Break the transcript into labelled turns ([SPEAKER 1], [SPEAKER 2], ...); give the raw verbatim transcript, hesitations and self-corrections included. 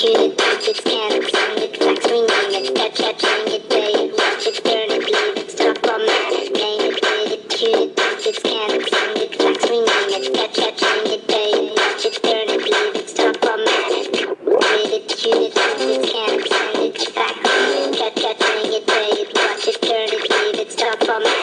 [SPEAKER 1] tune it, beat it, scan it, send it, fax, rename it, touch it, change it, pay it, watch it, turn it, leave it, stop, format it, name it, read it, tune it, beat it, scan it, send it, fax, rename it, touch it, change it, pay it, watch it, turn it, leave it, stop, format it, read it, tune it, beat it, scan it, send it, fax, rename it, touch it, change it, pay it, watch it, turn it, leave it, stop, format it.